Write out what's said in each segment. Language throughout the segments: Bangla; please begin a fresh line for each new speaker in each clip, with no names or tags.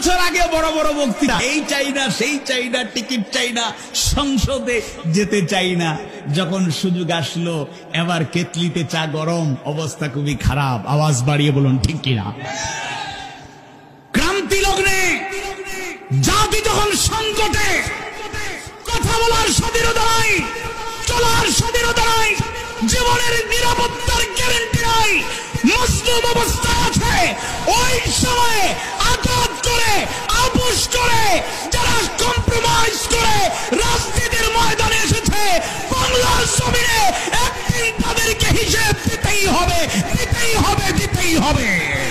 বছর আগে বড় বড় বক্তৃতা, এই চাই না সেই চাই না, টিকিট চাই না, সংসদে যেতে চাই না। যখন সুযোগ আসলো এবার কেতলিতে চা গরম, অবস্থা খুবই খারাপ। আওয়াজ বাড়িয়ে বলুন ঠিক কিনা? ক্রান্তি লগ্নে জাতি যখন সংকটে, কথা বলার স্বাধীনতা নাই, চলার স্বাধীনতা নাই, জীবনের নিরাপত্তার গ্যারান্টি নাই, মজলুম অবস্থায় আছে, ওই সময়ে আঘাত করে, আপোষ করে, যারা কম্প্রোমাইজ করে রাজনীতির ময়দানে এসেছে, বাংলার জমিনে একদিন তাদেরকে হিসেব দিতেই হবে, দিতেই হবে, দিতেই হবে।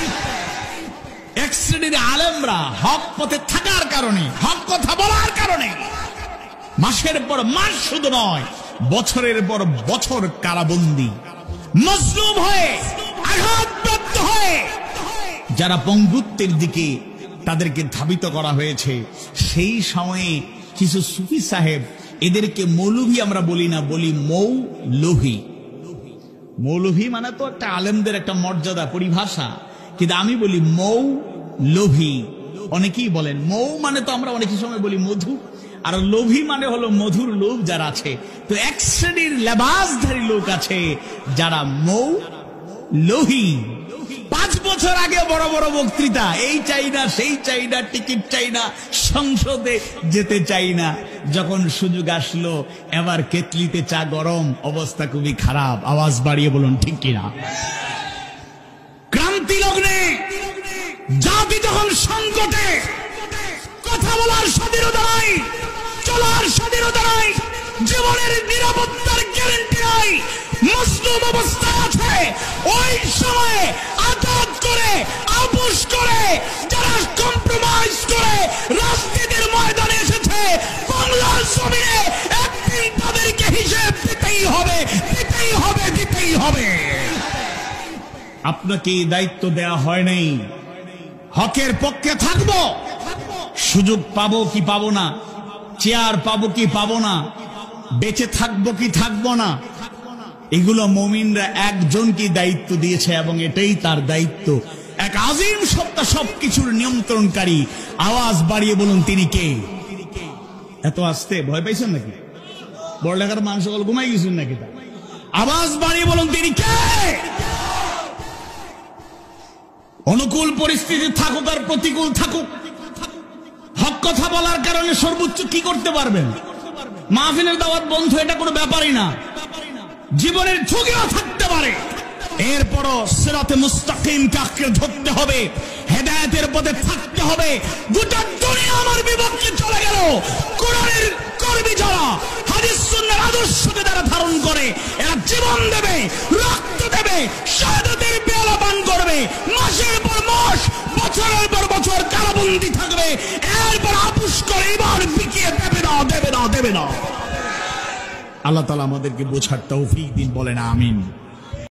এক শ্রেণীর আলেমরা হক পথে থাকার কারণে, হক কথা বলার কারণে মাসের পর মাস, শুধু নয় বছরের পর বছর কারাবন্দী, মজলুম হয়ে, আঘাতপ্রাপ্ত হয়ে, যারা পঙ্গুত্বের দিকে তাদেরকে ধাবিত করা হয়েছে। সেই সময়ে কিছু সুফি সাহেব, এদেরকে মৌলভী আমরা বলি না, বলি মৌলভী। মৌলভী মানে তো একটা আলেমদের একটা মর্যাদা, পরিভাষা, কিন্তু আমি বলি মৌলভী। অনেকেই বলেন মৌ মানে তো আমরা অনেক সময় বলি মধু, আর লোভী মানে হলো মধুর লোভ যারা আছে। তো এক শ্রেণীর লেবাসধারী লোক আছে যারা মৌলভী। 5 বছর আগে বড় বড় বক্তৃতা, এই চাই না সেই চাই না, টিকিট চাই না, সংসদে যেতে চাই না। যখন সুযোগ আসলো এবার কেতলিতে চা গরম, অবস্থা খুবই খারাপ। আওয়াজ বাড়িয়ে বলুন ঠিক কিনা? ক্রান্তি লগ্নে জাতি যখন সংকটে, কথা বলার স্বাধীনতা নাই, চলার স্বাধীনতা নাই, জীবনের নিরাপত্তার গ্যারান্টি নাই, মজলুম অবস্থায় আছে, ওই সময়ে আঘাত করে, আপোষ করে, যারা কম্প্রোমাইজ করে রাজনীতির ময়দানে এসেছে, বাংলার জমিনে একদিন তাদেরকে হিসেব দিতেই হবে, দিতেই হবে, দিতেই হবে। আপনাকে দায়িত্ব দেয়া হয় নাই, হকের পক্ষে থাকবো, সুযোগ পাবো কি পাবো না, চেয়ার পাবো কি পাবো না, বেঁচে থাকবো কি থাকবো না, এগুলো মুমিনরা একজনকে দায়িত্ব দিয়েছে এবং এটাই তার দায়িত্ব। এক আজিম সত্তা, সবকিছুর নিয়ন্ত্রণকারী। আওয়াজ বাড়িয়ে বলুন তিনি কে? এত আসতে ভয় পাইছেন নাকি? বড়লেখার মানুষ সকল ঘুমাই গেছেন নাকি? আওয়াজ বাড়িয়ে বলুন তিনি কে? অনুকূল পরিস্থিতি থাকুক আর প্রতিকূল থাকুক, হক কথা বলার কারণে সর্বোচ্চ কি করতে পারবেন? মাহফিলের দাওয়াত বন্ধ, এটা কোনো ব্যাপারই না। জীবনের ঝুঁকিও থাকতে পারে, এরপরও সিরাতে মুস্তাকিমকে আঁকড়ে ধরতে হবে, হেদায়েতের পথে থাকতে হবে। গোটা দুনিয়া আমার বিপক্ষে চলে গেল, কোরআনের কর্মী যারা, হাদিস সুন্নাহর আদর্শকে যারা ধারণ করে, এরা জীবন দেবে, রক্ত দেবে, শাহাদাতের পেয়ালা পান করবে, মাসের পর মাস, বছরের পর বছর কারাবন্দী থাকবে, এরপর আপোষ করে এবার বিকিয়ে দেবে না, দেবে না, দেবে না। আল্লাহ তাআলা আমাদেরকে বোঝার তৌফিক দিন, বলেন আমিন।